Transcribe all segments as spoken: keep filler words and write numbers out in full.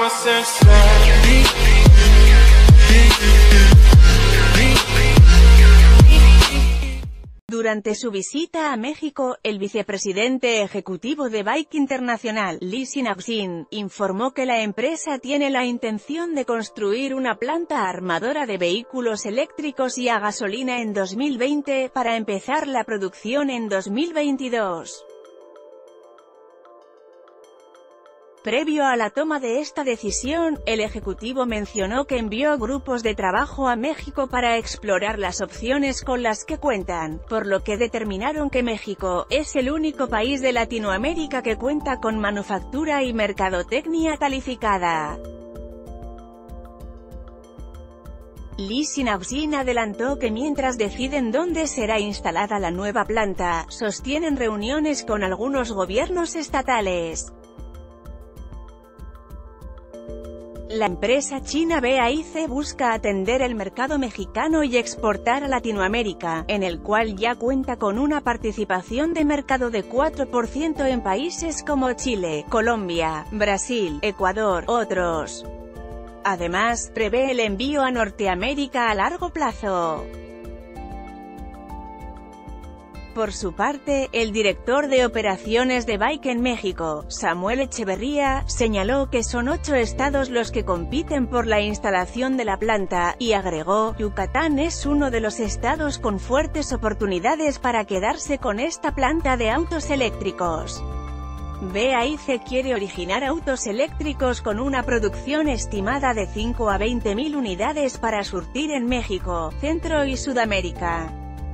Durante su visita a México, el vicepresidente ejecutivo de Bike International, Lee Shin-Axin, informó que la empresa tiene la intención de construir una planta armadora de vehículos eléctricos y a gasolina en dos mil veinte, para empezar la producción en dos mil veintidós. Previo a la toma de esta decisión, el ejecutivo mencionó que envió grupos de trabajo a México para explorar las opciones con las que cuentan, por lo que determinaron que México es el único país de Latinoamérica que cuenta con manufactura y mercadotecnia calificada. Lee Shin-Axin adelantó que mientras deciden dónde será instalada la nueva planta, sostienen reuniones con algunos gobiernos estatales. La empresa china B A I C busca atender el mercado mexicano y exportar a Latinoamérica, en el cual ya cuenta con una participación de mercado de cuatro por ciento en países como Chile, Colombia, Brasil, Ecuador, otros. Además, prevé el envío a Norteamérica a largo plazo. Por su parte, el director de operaciones de Bike en México, Samuel Echeverría, señaló que son ocho estados los que compiten por la instalación de la planta, y agregó, Yucatán es uno de los estados con fuertes oportunidades para quedarse con esta planta de autos eléctricos. B A I C quiere originar autos eléctricos con una producción estimada de cinco a veinte mil unidades para surtir en México, Centro y Sudamérica.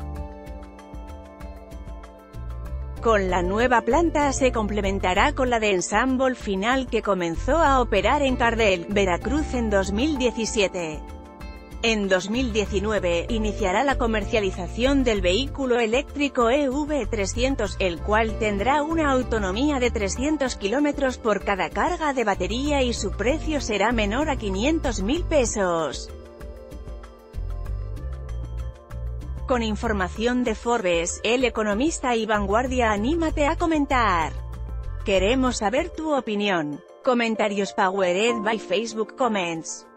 Con la nueva planta se complementará con la de Ensamble Final que comenzó a operar en Cardel, Veracruz en dos mil diecisiete. En dos mil diecinueve, iniciará la comercialización del vehículo eléctrico E V trescientos, el cual tendrá una autonomía de trescientos kilómetros por cada carga de batería y su precio será menor a quinientos mil pesos. Con información de Forbes, El Economista y Vanguardia, anímate a comentar. Queremos saber tu opinión. Comentarios powered by Facebook Comments.